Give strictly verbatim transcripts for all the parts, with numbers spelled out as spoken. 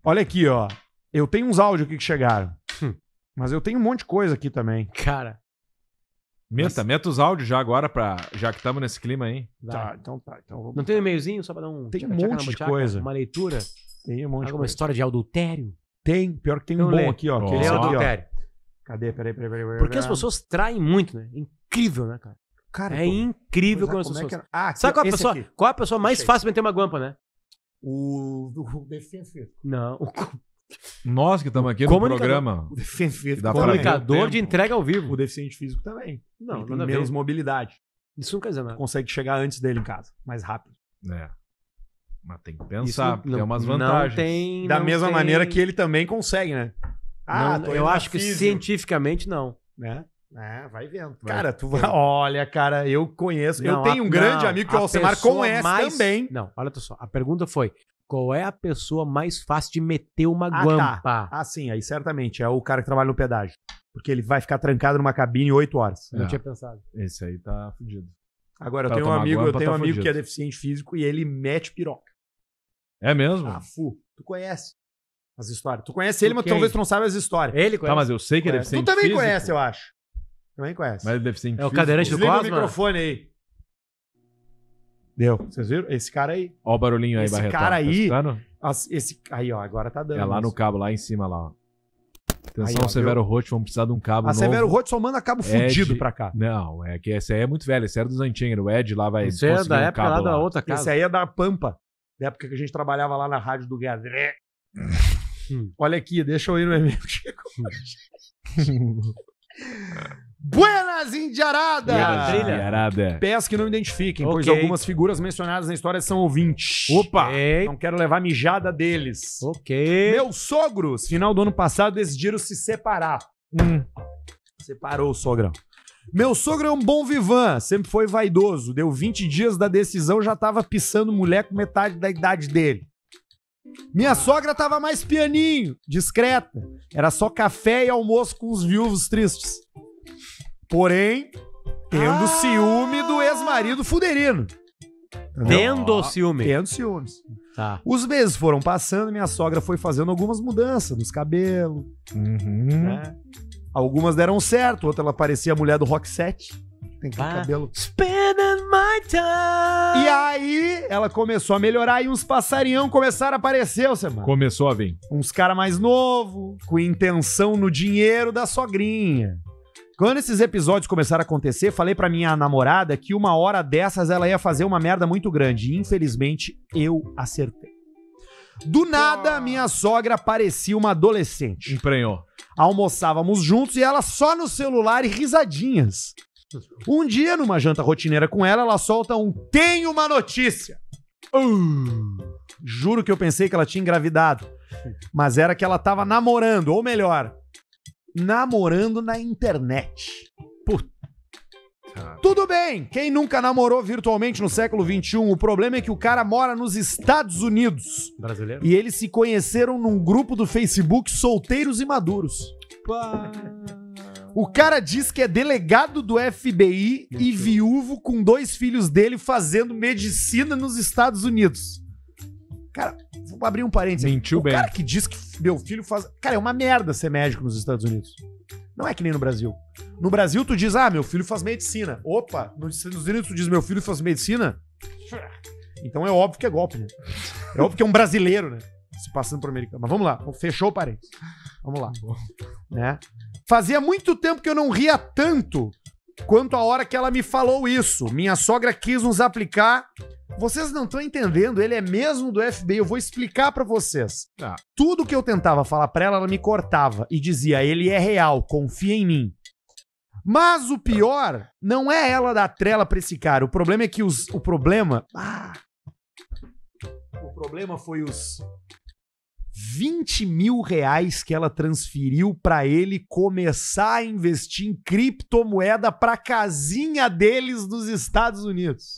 Olha aqui, ó. Eu tenho uns áudios aqui que chegaram. Mas eu tenho um monte de coisa aqui também. Cara. Meta, Mas... meta os áudios já agora, pra... já que estamos nesse clima aí. Tá, então tá. Então vou... Não tem um e-mailzinho só pra dar um... Tem tchaca, um tchaca monte de tchaca, coisa. Uma leitura? Tem um monte de Alguma coisa. história de adultério? Tem. Pior que tem Então um bom lê. aqui, ó. Oh. Que Lê esse aqui, ó. adultério. Cadê? Peraí, peraí, peraí. peraí. Porque as pessoas traem muito, né? Incrível, né, cara? Cara, É tô... incrível como Pois é, as como é pessoas... que era? Ah, Sabe qual a, esse pessoa, aqui. qual a pessoa mais Achei. fácil de meter uma guampa, né? O... o defensor. Não. O Nós que estamos aqui no Comunicador. programa. O defensor. Dá pra ver o comunicador tempo. de entrega ao vivo. O deficiente físico também. Não, Ele nada a tem menos ver. mobilidade. Isso não quer dizer nada. Consegue chegar antes dele em casa. Mais rápido. É. Mas tem que Isso pensar, não- tem umas não vantagens. tem... Da não mesma tem- maneira que ele também consegue, né? Não, tô eu indo na acho que físio, cientificamente não. né? É, vai vendo. Vai. Cara, tu vai... Olha, cara, eu conheço. eu Não, tenho a- um grande não, amigo que o a Alcemar pessoa conhece mais- também. Não, olha só. A pergunta foi: qual é a pessoa mais fácil de meter uma Ah, guampa? tá. Ah, sim, aí certamente. É o cara que trabalha no pedágio. Porque ele vai ficar trancado numa cabine oito horas. Eu não É. tinha pensado. Esse aí tá fudido. Agora, eu Pra tenho um tomar amigo, eu guampa, tenho um tá amigo fudido. que é deficiente físico e ele mete piroca. É mesmo? Ah, fu. Tu conhece as histórias. Tu conhece ele, mas Quem? talvez tu não saiba as histórias. Ele conhece. Tá, mas eu sei que é Conhece. deficiente Tu também físico. conhece, eu acho. Também conhece. Mas é deficiente É o físico. cadeirante do Desliga o Cosma? microfone aí. Deu. Vocês viram? Esse cara aí. Ó o barulhinho aí, Esse Barretão. cara Tá aí- escutando? as- Esse... Aí, ó, agora tá dando. É lá no isso. cabo, lá em cima, lá, ó. Atenção, Aí, ó, Severo Roth, vamos precisar de um cabo A novo. Severo Roth só manda cabo fudido Ed- pra cá. Não, é que esse aí é muito velho, esse era dos antigos. O Ed lá vai Isso é conseguir da um época cabo lá da outra casa. Esse aí é da Pampa. Da época que a gente trabalhava lá na rádio do Gadré. Hum. Olha aqui, deixa eu ir no e-mail que chegou. Buenas Indiarada! E a trilha? Arada. Peço que não me identifiquem, pois Ok. algumas figuras mencionadas na história são ouvintes. Opa! Ok. Não quero levar mijada deles. Ok. Meus sogros, final do ano passado, decidiram se separar. Hum. Separou o sogrão. Meu sogro é um bom vivan, sempre foi vaidoso. Deu vinte dias da decisão, já tava pisando mulher com metade da idade dele. Minha sogra tava mais pianinho, discreta. Era só café e almoço com os viúvos tristes. Porém, tendo Ah. ciúme do ex-marido fuderino. Tendo ciúme. Tendo ciúmes. Tá. Os meses foram passando e minha sogra foi fazendo algumas mudanças nos cabelos, Uhum. né? Algumas deram certo, outra ela parecia a mulher do Rock set. Tem aquele Ah. cabelo. Spending my time. E aí, ela começou a melhorar e uns passarinhão começaram a aparecer, você mano. Começou a vir. Uns cara mais novo, com intenção no dinheiro da sogrinha. Quando esses episódios começaram a acontecer, falei pra minha namorada que uma hora dessas ela ia fazer uma merda muito grande. E infelizmente, eu acertei. Do nada, minha sogra parecia uma adolescente. Emprenhou. Almoçávamos juntos e ela só no celular e risadinhas. Um dia, numa janta rotineira com ela, ela solta um "tenho uma notícia". Uh, juro que eu pensei que ela tinha engravidado. Mas era que ela tava namorando, ou melhor, namorando na internet. Cara. Tudo bem, quem nunca namorou virtualmente no século vinte e um? O problema é que o cara mora nos Estados Unidos. Brasileiro? E eles se conheceram num grupo do Facebook Solteiros e Maduros. O cara diz que é delegado do F B I e viúvo com dois filhos dele fazendo medicina nos Estados Unidos. Cara, vou abrir um parênteses aqui. Mentiu o bem. cara que diz que meu filho faz... Cara, é uma merda ser médico nos Estados Unidos. Não é que nem no Brasil. No Brasil, tu diz, ah, meu filho faz medicina. Opa, nos Estados Unidos tu diz, meu filho faz medicina. Então é óbvio que é golpe, né? É óbvio que é um brasileiro, né? Se passando por americano. Mas vamos lá, fechou o parênteses. Vamos lá. Né? Fazia muito tempo que eu não ria tanto quanto a hora que ela me falou isso. Minha sogra quis nos aplicar. Vocês não estão entendendo, ele é mesmo do F B I, eu vou explicar pra vocês. Ah. Tudo que eu tentava falar pra ela, ela me cortava e dizia, ele é real, confia em mim. Mas o pior não é ela dar trela pra esse cara, o problema é que os... O problema... Ah, o problema foi os vinte mil reais que ela transferiu pra ele começar a investir em criptomoeda pra casinha deles nos Estados Unidos.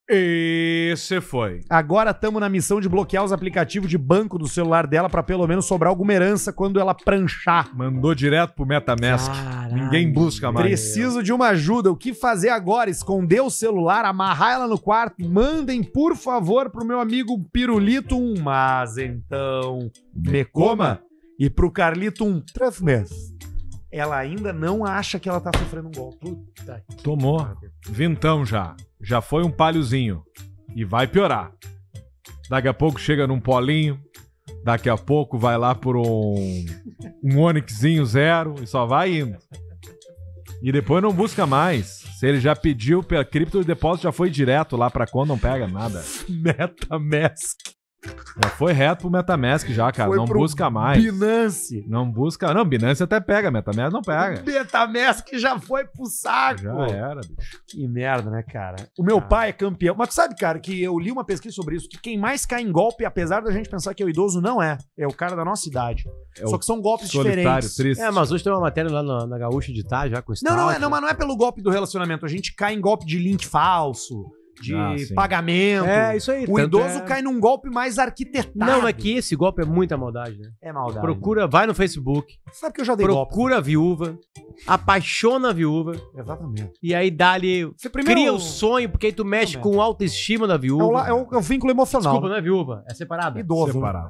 Esse foi. Agora estamos na missão de bloquear os aplicativos de banco do celular dela pra pelo menos sobrar alguma herança quando ela pranchar. Mandou direto pro MetaMask. Caralho. Ninguém busca mais. Preciso de uma ajuda. O que fazer agora? Esconder o celular, amarrar ela no quarto? Mandem, por favor, pro meu amigo Pirulito um. Mas então, me coma. E pro Carlito um. Três meses. Ela ainda não acha que ela tá sofrendo um golpe. Puta que Tomou. Vintão já. Já foi um palhozinho. E vai piorar. Daqui a pouco chega num polinho. Daqui a pouco vai lá por um, um Onixzinho zero. E só vai indo. E depois não busca mais. Se ele já pediu pela cripto, o depósito já foi direto lá pra conta, não pega nada. MetaMask. Já foi reto pro MetaMask já, cara. Foi Não pro busca mais. Binance. Não busca. Não, Binance até pega, MetaMask não pega. MetaMask já foi pro saco. Já era, bicho. Que merda, né, cara? O meu Ah. pai é campeão. Mas tu sabe, cara, que eu li uma pesquisa sobre isso, que quem mais cai em golpe, apesar da gente pensar que é o idoso, não é. É o cara da nossa idade. É Só o que são golpes solitário, diferentes. triste. É, mas hoje tem uma matéria lá na, na Gaúcha de Tá, já com Não, não é, stalker. não, mas não é pelo golpe do relacionamento. A gente cai em golpe de link falso, de Ah, sim. pagamento. É, isso aí. O tanto idoso é- cai num golpe mais arquitetado. Não, é que esse golpe é muita maldade, né? É maldade. Procura, vai no Facebook, Sabe que eu já dei golpe. procura a viúva, apaixona a viúva, Exatamente. e aí dá-lhe. Você primeiro... Cria o sonho, porque aí tu mexe Também. com a autoestima da É o, viúva. la- é o, é o vínculo emocional. Desculpa, não é viúva, é separada. Idoso. Separado.